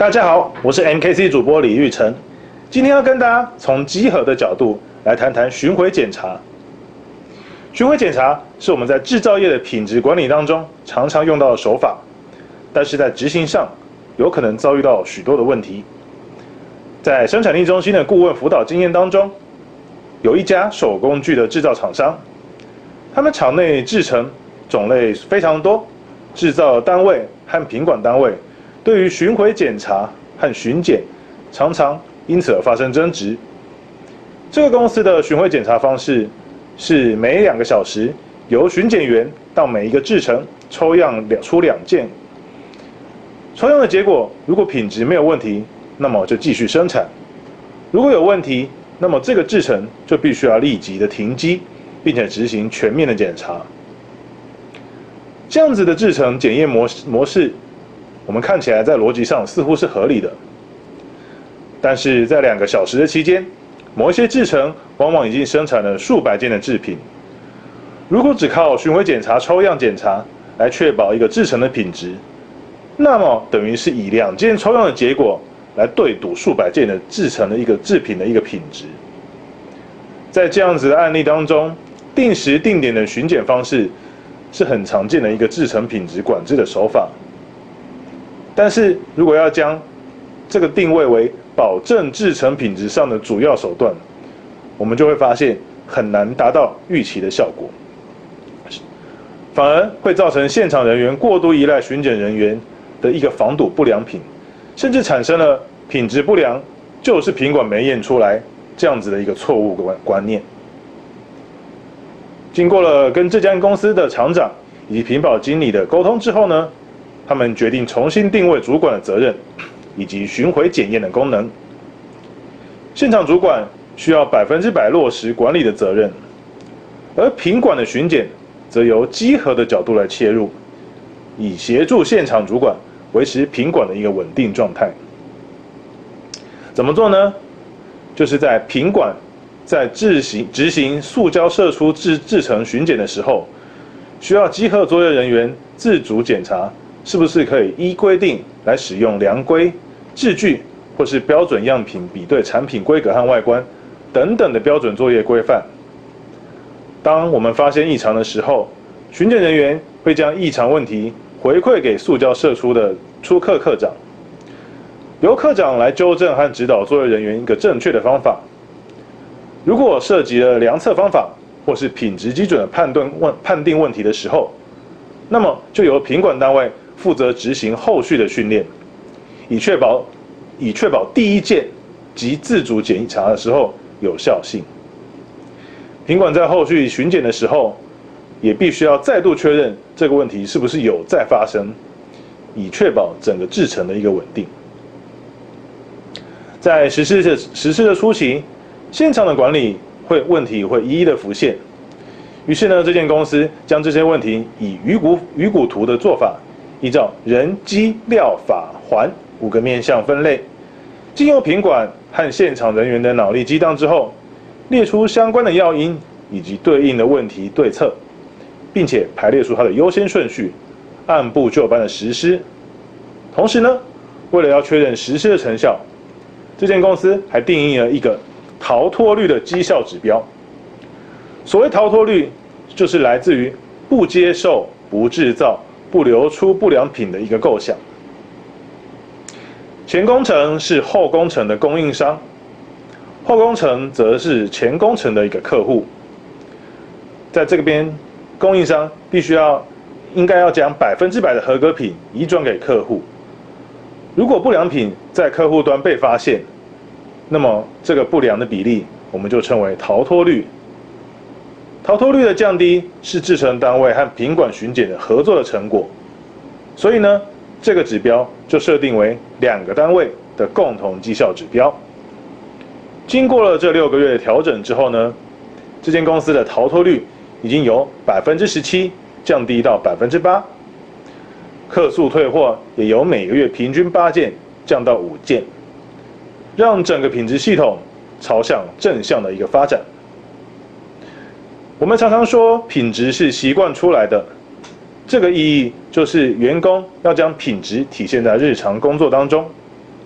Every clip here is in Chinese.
大家好，我是 MKC 主播李玉成，今天要跟大家从稽核的角度来谈谈巡回检查。巡回检查是我们在制造业的品质管理当中常常用到的手法，但是在执行上有可能遭遇到许多的问题。在生产力中心的顾问辅导经验当中，有一家手工具的制造厂商，他们厂内制程种类非常多，制造单位和品管单位对于巡回检查和巡检常常因此而发生争执。这个公司的巡回检查方式是每2个小时由巡检员到每一个制程抽样出2件，抽样的结果如果品质没有问题，那么就继续生产；如果有问题，那么这个制程就必须要立即的停机，并且执行全面的检查。这样子的制程检验模式，我们看起来在逻辑上似乎是合理的，但是在2个小时的期间，某一些制程往往已经生产了数百件的制品。如果只靠巡回检查、抽样检查来确保一个制程的品质，那么等于是以2件抽样的结果来对赌数百件的制程的一个制品的一个品质。在这样子的案例当中，定时定点的巡检方式是很常见的一个制程品质管制的手法。但是如果要将这个定位为保证制程品质上的主要手段，我们就会发现很难达到预期的效果，反而会造成现场人员过度依赖巡检人员的一个防堵不良品，甚至产生了品质不良就是品管没验出来这样子的一个错误观念。经过了跟这家公司的厂长以及品保经理的沟通之后呢，他们决定重新定位主管的责任以及巡回检验的功能。现场主管需要100%落实管理的责任，而品管的巡检则由稽核的角度来切入，以协助现场主管维持品管的一个稳定状态。怎么做呢？就是在品管在执行塑胶射出制程巡检的时候，需要稽核作业人员自主检查是不是可以依规定来使用量规、制具或是标准样品比对产品规格和外观等等的标准作业规范。当我们发现异常的时候，巡检人员会将异常问题回馈给塑胶射出的出课课长，由课长来纠正和指导作业人员一个正确的方法。如果涉及了量测方法或是品质基准的判定问题的时候，那么就由品管单位负责执行后续的训练，以确保第一件及自主检查的时候有效性。品管在后续巡检的时候，也必须要再度确认这个问题是不是有再发生，以确保整个制程的一个稳定。在实施的初期，现场的管理问题会一一的浮现。于是呢，这间公司将这些问题以鱼骨图的做法，依照人机料法环5个面向分类，经由品管和现场人员的脑力激荡之后，列出相关的要因以及对应的问题对策，并且排列出它的优先顺序，按部就班的实施。同时呢，为了要确认实施的成效，这间公司还定义了一个逃脱率的绩效指标。所谓逃脱率，就是来自于不接受、不制造、不流出不良品的一个构想。前工程是后工程的供应商，后工程则是前工程的一个客户。在这边，供应商应该要将100%的合格品移转给客户。如果不良品在客户端被发现，那么这个不良的比例我们就称为逃脱率。逃脱率的降低是制程单位和品管巡检的合作的成果，所以呢，这个指标就设定为2个单位的共同绩效指标。经过了这6个月的调整之后呢，这间公司的逃脱率已经由17%降低到8%，客诉退货也由每个月平均8件降到5件，让整个品质系统朝向正向的一个发展。我们常常说品质是习惯出来的，这个意义就是员工要将品质体现在日常工作当中。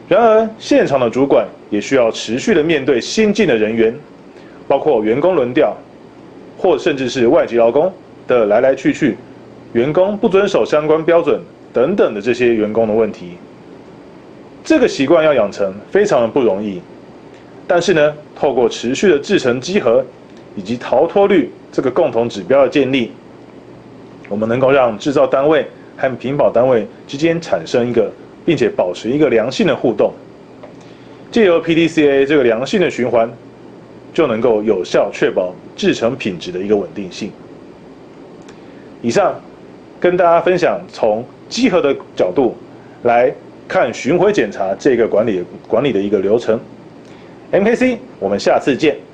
然而，现场的主管也需要持续的面对新进的人员，包括员工轮调，或甚至是外籍劳工的来来去去，员工不遵守相关标准等等的这些员工的问题。这个习惯要养成非常的不容易，但是呢，透过持续的制程稽核以及逃脱率这个共同指标的建立，我们能够让制造单位和品保单位之间产生一个，并且保持一个良性的互动，借由 PDCA 这个良性的循环，就能够有效确保制程品质的一个稳定性。以上跟大家分享从稽核的角度来看巡回检查这个管理的一个流程。MKC，我们下次见。